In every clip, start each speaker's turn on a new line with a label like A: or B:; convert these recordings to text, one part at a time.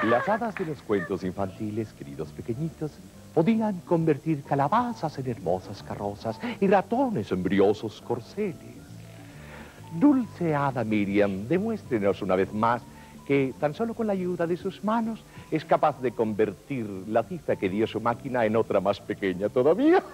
A: Las hadas de los cuentos infantiles, queridos pequeñitos, podían convertir calabazas en hermosas carrozas y ratones en briosos corceles. Dulce hada Miriam, demuéstrenos una vez más que tan solo con la ayuda de sus manos es capaz de convertir la cifra que dio su máquina en otra más pequeña todavía.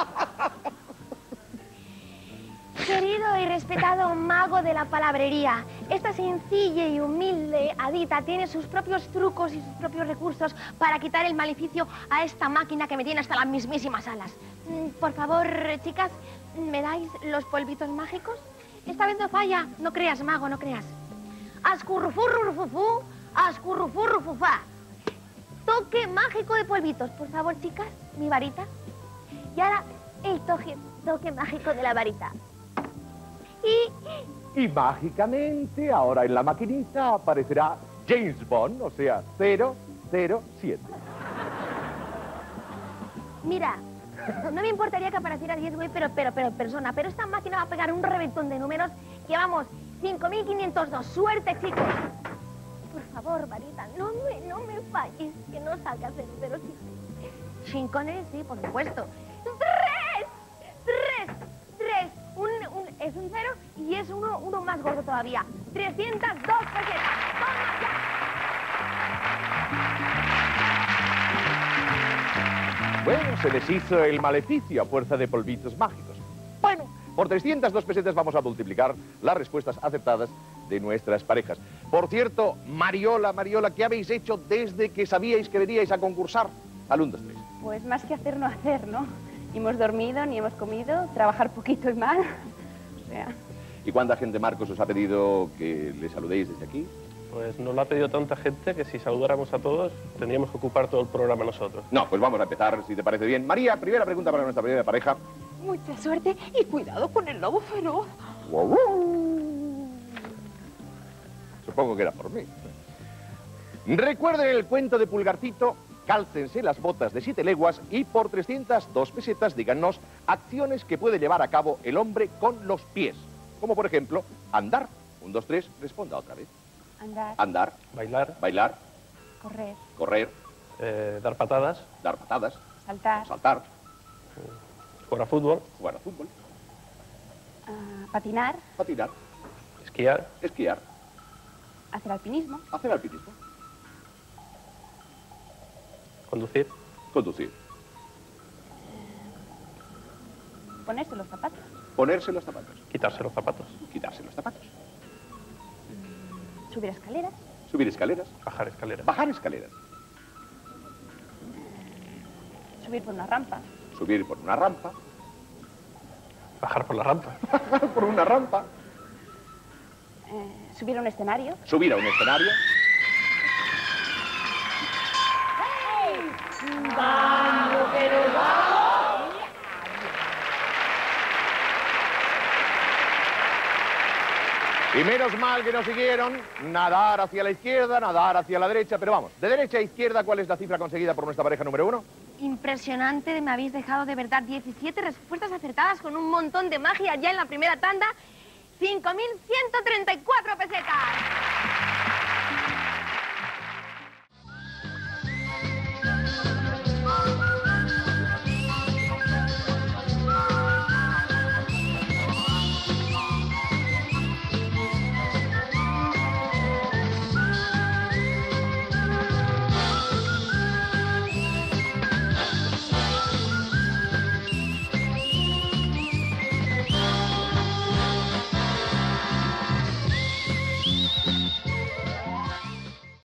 B: Querido y respetado mago de la palabrería, esta sencilla y humilde hadita tiene sus propios trucos y sus propios recursos para quitar el maleficio a esta máquina que me tiene hasta las mismísimas alas. Por favor, chicas, ¿me dais los polvitos mágicos? Esta vez no falla, no creas, mago, no creas. Ascurrufurrufufú, ascurrufurrufufá. Toque mágico de polvitos, por favor, chicas, mi varita. Y ahora el toque mágico de la varita.
A: Y mágicamente, ahora en la maquinita aparecerá James Bond, o sea, 007.
B: Mira, no me importaría que apareciera 10 güey, pero en persona. Pero esta máquina va a pegar un reventón de números que vamos, 5.502. ¡Suerte, chicos! Por favor, varita, no me falles, que no salgas el 07. Chincones, sí, por supuesto. ¡Tres! Es un 0 y es uno más gordo todavía. 302 pesetas. ¡Toma ya!
A: Bueno, se les hizo el maleficio a fuerza de polvitos mágicos. Bueno, por 302 pesetas vamos a multiplicar las respuestas acertadas de nuestras parejas. Por cierto, Mariola, ¿qué habéis hecho desde que sabíais que veníais a concursar al 1, 2, 3?
C: Pues más que hacer, no hacer, ¿no? Ni hemos dormido, ni hemos comido, trabajar poquito y mal. O sea...
A: ¿Y cuánta gente, Marcos, os ha pedido que le saludéis desde aquí?
D: Pues nos lo ha pedido tanta gente que si saludáramos a todos tendríamos que ocupar todo el programa nosotros.
A: No, pues vamos a empezar, si te parece bien. María, primera pregunta para nuestra primera pareja.
C: Mucha suerte y cuidado con el lobo feroz.
A: Supongo que era por mí. Recuerden el cuento de Pulgarcito, cálcense las botas de 7 leguas y por 302 pesetas díganos acciones que puede llevar a cabo el hombre con los pies. Como por ejemplo, andar. 1, 2, 3, responda otra vez.
C: Andar.
A: Andar.
D: Bailar.
A: Bailar.
C: Correr.
A: Correr.
D: Dar patadas.
A: Dar patadas.
C: Saltar.
A: Saltar.
D: Jugar a fútbol.
A: Jugar a fútbol.
C: Patinar.
A: Patinar.
D: Esquiar.
A: Esquiar.
C: Hacer alpinismo.
A: Hacer alpinismo.
D: Conducir.
A: Conducir.
C: Ponerse los zapatos.
A: Ponerse los zapatos.
D: Quitarse los zapatos.
A: Quitarse los zapatos.
C: Subir escaleras.
A: Subir escaleras.
D: Bajar escaleras.
A: Bajar escaleras.
C: Subir por una rampa.
A: Subir por una rampa.
D: Bajar por la rampa.
A: Bajar por una rampa.
C: Subir a un escenario.
A: Subir a un escenario.
B: ¡Vamos, que nos vamos!
A: Y menos mal que nos siguieron, nadar hacia la izquierda, nadar hacia la derecha, pero vamos, de derecha a izquierda, ¿cuál es la cifra conseguida por nuestra pareja número 1?
B: Impresionante, me habéis dejado de verdad 17 respuestas acertadas con un montón de magia ya en la primera tanda. 5.134 pesetas.